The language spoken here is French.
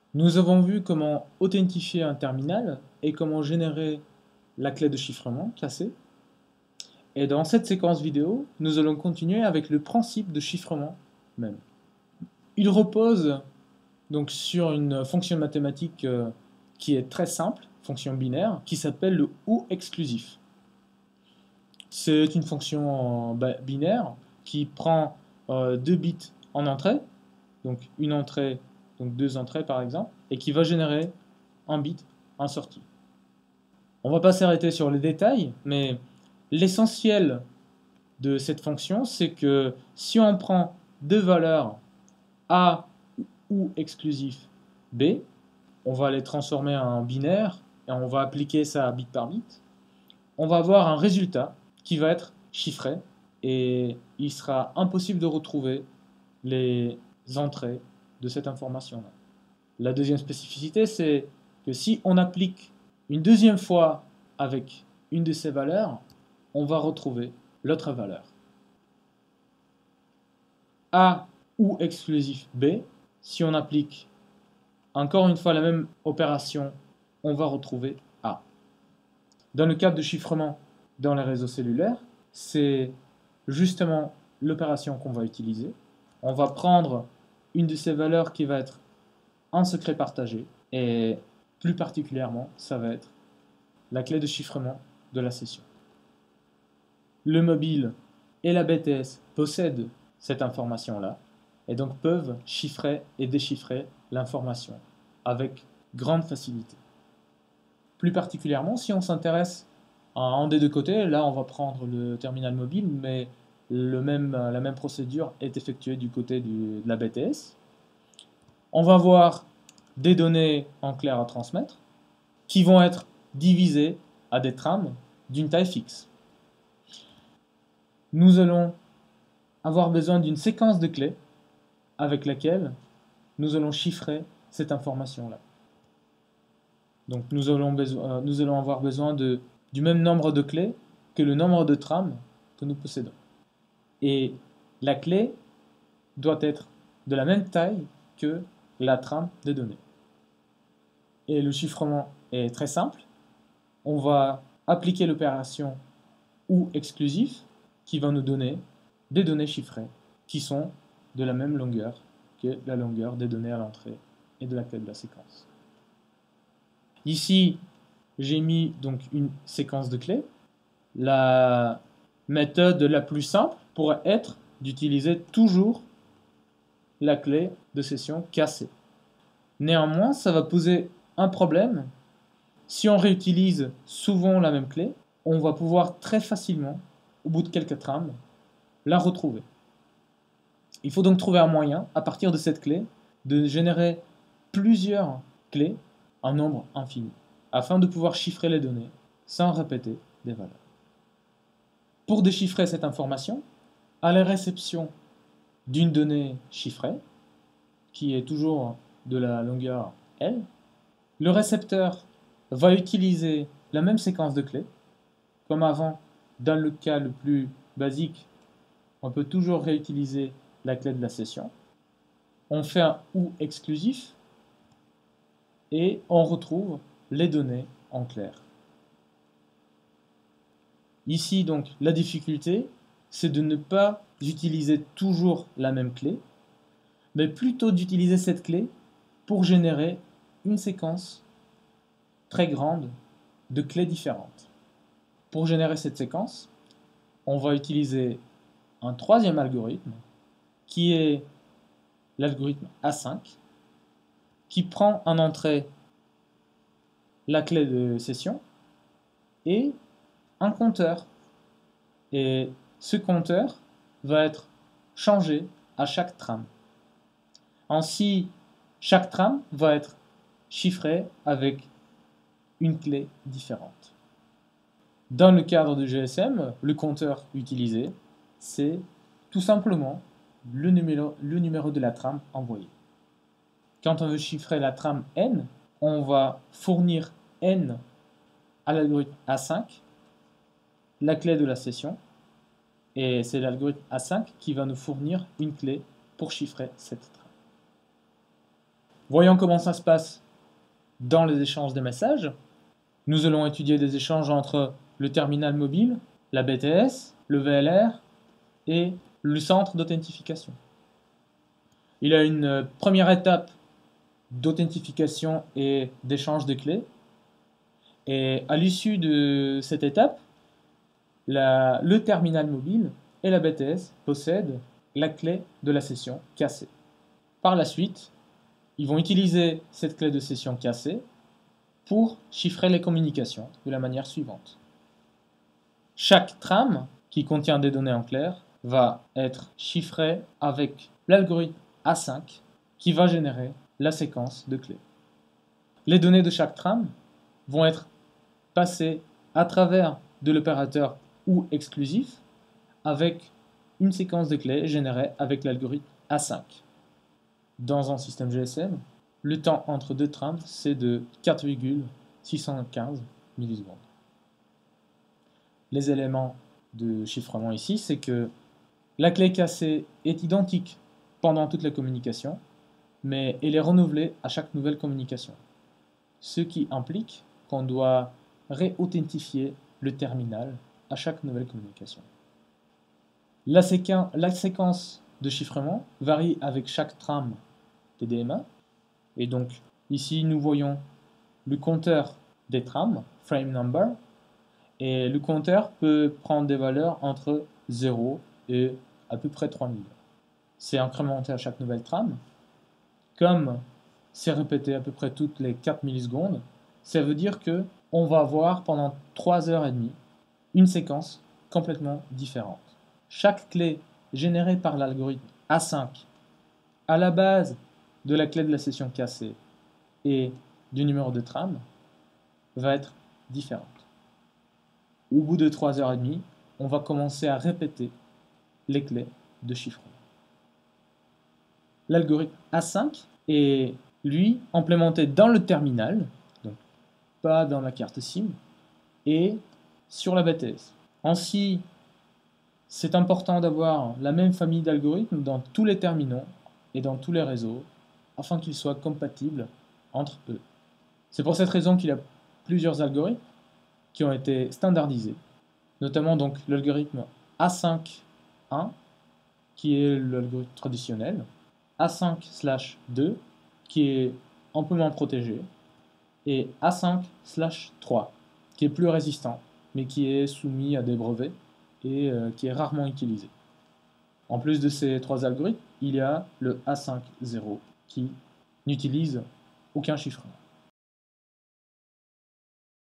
Nous avons vu comment authentifier un terminal et comment générer la clé de chiffrement classée. Et dans cette séquence vidéo, nous allons continuer avec le principe de chiffrement même. Il repose donc sur une fonction mathématique qui est très simple, fonction binaire, qui s'appelle le OU exclusif. C'est une fonction binaire qui prend 2 bits en entrée, donc une entrée, donc 2 entrées par exemple, et qui va générer un bit en sortie. On ne va pas s'arrêter sur les détails, mais l'essentiel de cette fonction, c'est que si on prend 2 valeurs A ou exclusif B, on va les transformer en binaire et on va appliquer ça bit par bit, on va avoir un résultat qui va être chiffré et il sera impossible de retrouver les entrées de cette information-là. La deuxième spécificité, c'est que si on applique une deuxième fois avec une de ces valeurs, on va retrouver l'autre valeur. A ou exclusif B, si on applique encore une fois la même opération, on va retrouver A. Dans le cadre de chiffrement dans les réseaux cellulaires, c'est justement l'opération qu'on va utiliser. On va prendre une de ces valeurs qui va être un secret partagé et plus particulièrement, ça va être la clé de chiffrement de la session. Le mobile et la BTS possèdent cette information-là et donc peuvent chiffrer et déchiffrer l'information avec grande facilité. Plus particulièrement, si on s'intéresse à un des deux côtés, là on va prendre le terminal mobile, mais la même procédure est effectuée du côté de la BTS. On va avoir des données en clair à transmettre qui vont être divisées à des trames d'une taille fixe. Nous allons avoir besoin d'une séquence de clés avec laquelle nous allons chiffrer cette information-là. Donc nous allons avoir besoin du même nombre de clés que le nombre de trames que nous possédons. Et la clé doit être de la même taille que la trame des données. Et le chiffrement est très simple. On va appliquer l'opération OU exclusif qui va nous donner des données chiffrées qui sont de la même longueur que la longueur des données à l'entrée et de la clé de la séquence. Ici, j'ai mis donc une séquence de clés. La méthode la plus simple pourrait être d'utiliser toujours la clé de session cassée. Néanmoins, ça va poser un problème. Si on réutilise souvent la même clé, on va pouvoir très facilement, au bout de quelques trames, la retrouver. Il faut donc trouver un moyen, à partir de cette clé, de générer plusieurs clés en nombre infini, afin de pouvoir chiffrer les données sans répéter des valeurs. Pour déchiffrer cette information, à la réception d'une donnée chiffrée, qui est toujours de la longueur L, le récepteur va utiliser la même séquence de clés. Comme avant, dans le cas le plus basique, on peut toujours réutiliser la clé de la session. On fait un OU exclusif et on retrouve les données en clair. Ici, donc, la difficulté, c'est de ne pas utiliser toujours la même clé, mais plutôt d'utiliser cette clé pour générer une séquence très grande de clés différentes. Pour générer cette séquence, on va utiliser un troisième algorithme qui est l'algorithme A5 qui prend en entrée la clé de session et un compteur. Et ce compteur va être changé à chaque trame. Ainsi, chaque trame va être chiffrée avec une clé différente. Dans le cadre de GSM, le compteur utilisé, c'est tout simplement le numéro de la trame envoyée. Quand on veut chiffrer la trame N, on va fournir N à l'algorithme A5, la clé de la session, et c'est l'algorithme A5 qui va nous fournir une clé pour chiffrer cette trame. Voyons comment ça se passe dans les échanges de messages. Nous allons étudier des échanges entre le terminal mobile, la BTS, le VLR et le centre d'authentification. Il y a une première étape d'authentification et d'échange de clés. Et à l'issue de cette étape, le terminal mobile et la BTS possèdent la clé de la session cassée. Par la suite, ils vont utiliser cette clé de session cassée pour chiffrer les communications de la manière suivante. Chaque trame qui contient des données en clair va être chiffrée avec l'algorithme A5 qui va générer la séquence de clés. Les données de chaque trame vont être passées à travers de l'opérateur OU exclusif avec une séquence de clés générée avec l'algorithme A5. Dans un système GSM, le temps entre deux trames, c'est de 4,615 millisecondes. Les éléments de chiffrement ici, c'est que la clé cassée est identique pendant toute la communication, mais elle est renouvelée à chaque nouvelle communication. Ce qui implique qu'on doit réauthentifier le terminal à chaque nouvelle communication. La séquence de chiffrement varie avec chaque trame TDMA. Et donc, ici, nous voyons le compteur des trames, frame number, et le compteur peut prendre des valeurs entre 0 et à peu près 3000. C'est incrémenté à chaque nouvelle trame. Comme c'est répété à peu près toutes les 4 millisecondes, ça veut dire qu'on va avoir pendant 3h30 une séquence complètement différente. Chaque clé générée par l'algorithme A5 à la base de la clé de la session cassée et du numéro de trame va être différente. Au bout de 3h30, on va commencer à répéter les clés de chiffrement. L'algorithme A5 est, lui, implémenté dans le terminal, donc pas dans la carte SIM, et sur la BTS. Ainsi, c'est important d'avoir la même famille d'algorithmes dans tous les terminaux et dans tous les réseaux, afin qu'ils soient compatibles entre eux. C'est pour cette raison qu'il y a plusieurs algorithmes qui ont été standardisés, notamment donc l'algorithme A5.1, qui est l'algorithme traditionnel, A5/2, qui est un peu moins protégé, et A5/3, qui est plus résistant, mais qui est soumis à des brevets et qui est rarement utilisé. En plus de ces trois algorithmes, il y a le A5.0 qui n'utilise aucun chiffrement.